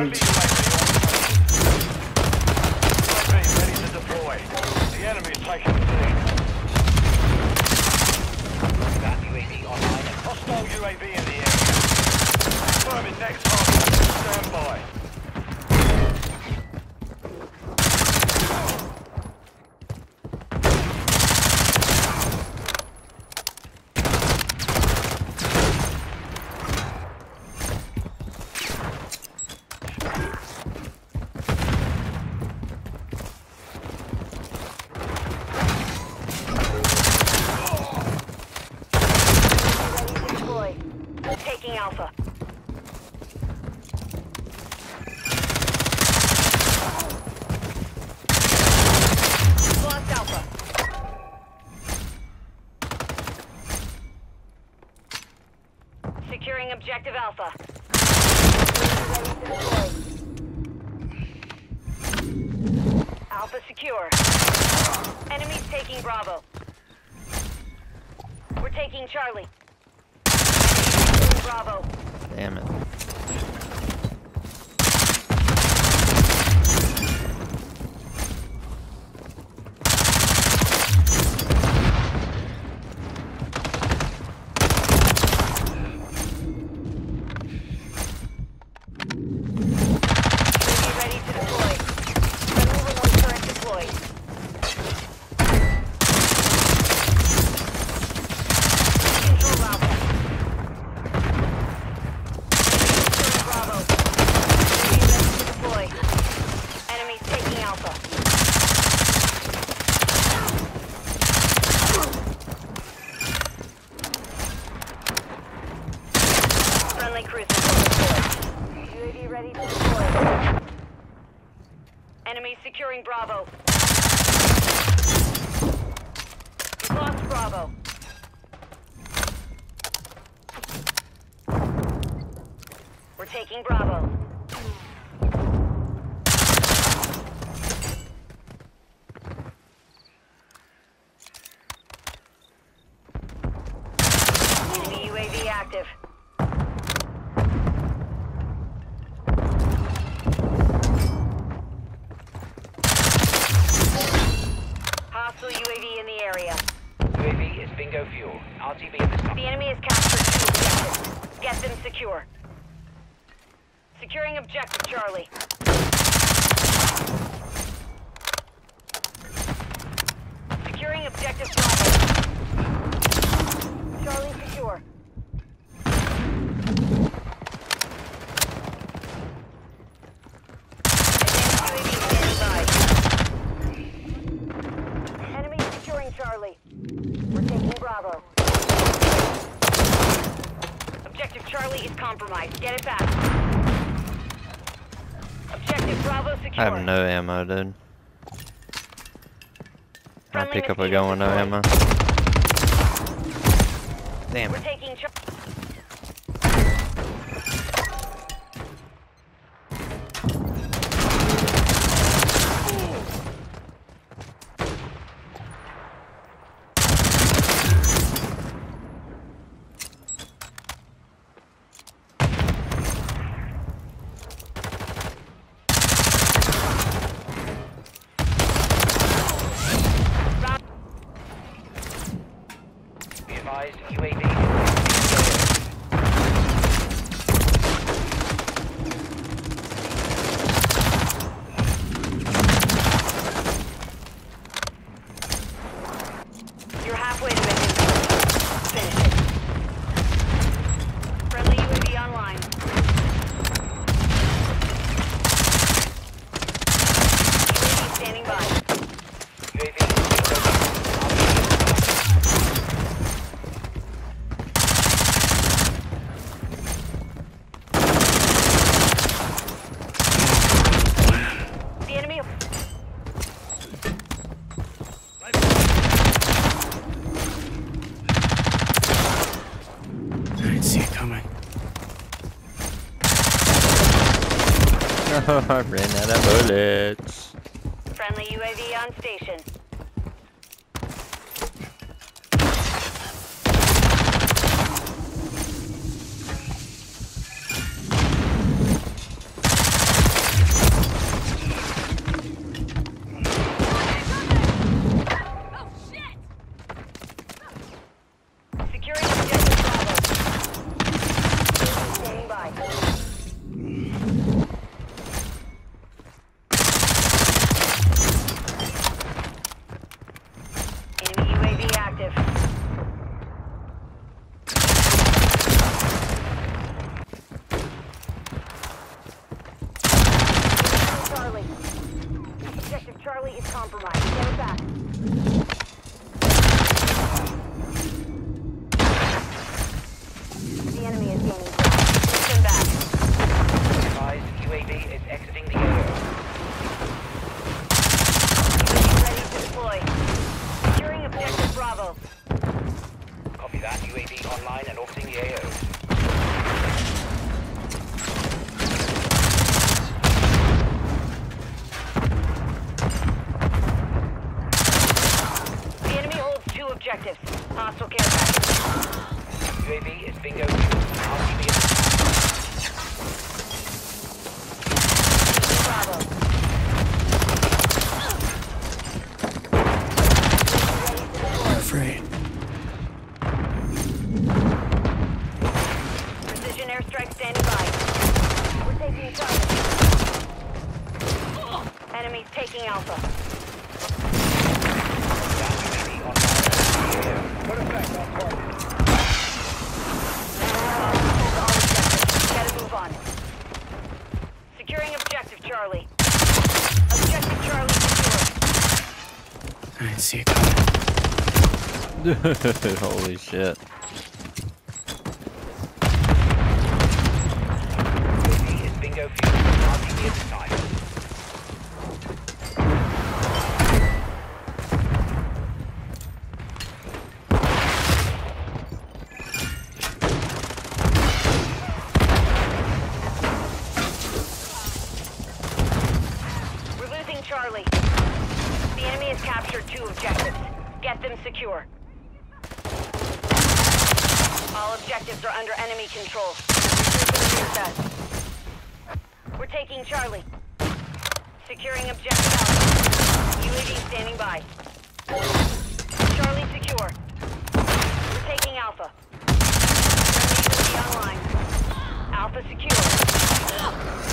Resurgence. UAV ready to deploy. The enemy's taking the lead. That UAV online. Hostile UAV in the area. Confirming next target. Stand by. Taking Alpha. Lost Alpha. Securing objective Alpha. Alpha secure. Enemies taking Bravo. We're taking Charlie. Bravo. Damn it. Ready to deploy. Friendly remote current deployed. Control Alpha. Bravo. Ready to deploy. Enemies taking Alpha. Friendly cruiser deployed. UAV ready to deploy. Enemies securing Bravo. We've lost Bravo. We're taking Bravo. Enemy UAV active. Hostile UAV in the area. UAV is bingo fuel. RTB in this The enemy has captured 2 objectives. Get them secure. Securing objective Charlie. Securing objective Bravo. Charlie secure. Advanced UAV standing by. Enemy securing Charlie. We're taking Bravo. Objective Charlie is compromised. Get it back. Objective Bravo secure. I have no ammo, dude. Can I Friendly pick up a mosquito gun with no deployed. ammo? Damn We're it. taking Be advised, UAV. You're halfway to mission. Finish it. Friendly UAV online. UAV standing by. The enemy. I didn't see it coming. Oh, I ran out of bullets. Friendly UAV on station. Charlie is compromised. Get it back. The enemy is gaining ground. Push them back. Advised, UAV is exiting the AO. UAV ready to deploy. Securing objective Bravo. Copy that. UAV online and orbiting the AO. The enemy holds 2 objectives. Hostile care package. UAV is bingo. RTB is Bravo. I'm afraid. Precision airstrike standing by. We're taking Charlie. Enemies taking Alpha. UAV online and orbiting the AO. Put effect on target. All objectives. Gotta move on. Securing objective Charlie. Objective Charlie secure. I didn't see it coming. Holy shit. UAV is bingo fuel. RTB is time. We're losing Charlie. The enemy has captured 2 objectives. Get them secure. All objectives are under enemy control. We're taking Charlie. Securing objective Alpha. UAV standing by. Charlie secure. We're taking Alpha. Friendly UAV online. Alpha secure. Bravo.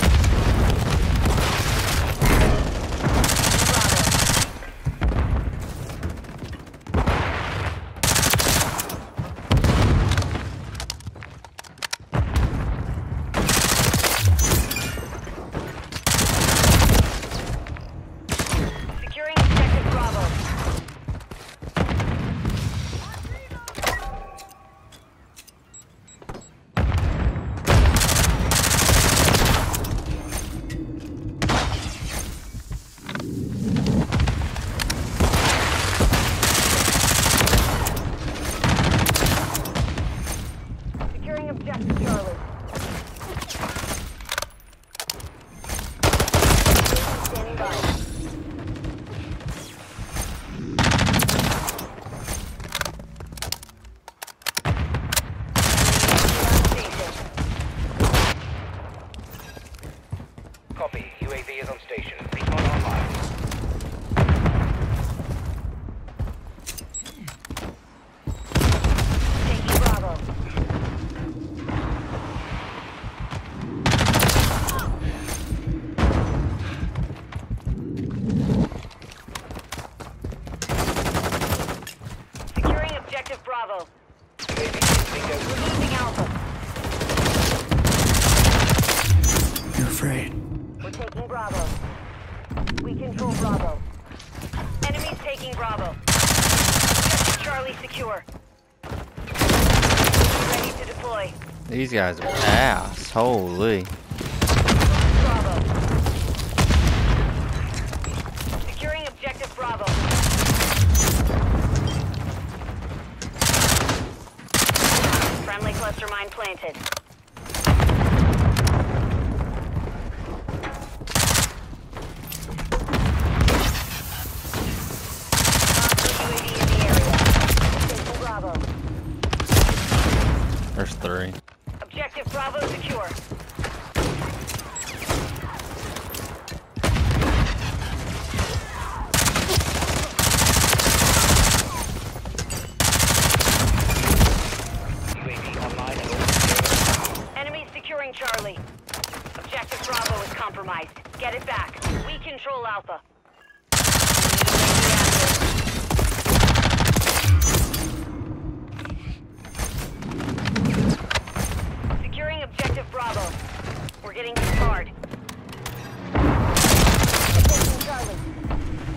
Securing objective Bravo. Securing objective Charlie. Standing by. Copy. UAV is on station. Recon online. Taking Bravo. Securing objective Bravo. UAV is bingo. We're losing Alpha. You're afraid. We're taking Bravo. We control Bravo. Enemies taking Bravo. Objective Charlie secure. Ready to deploy. These guys are ass. Holy. Bravo. Securing objective Bravo. Friendly cluster mine planted. Hostile UAV in the area. Taking Bravo. There's 3. Objective Bravo secure. UAV online and orbiting Enemies securing Charlie. Objective Bravo is compromised. Get it back. We control Alpha. Securing objective Bravo. We're getting hit hard. Taking Charlie.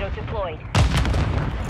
torpedo deployed.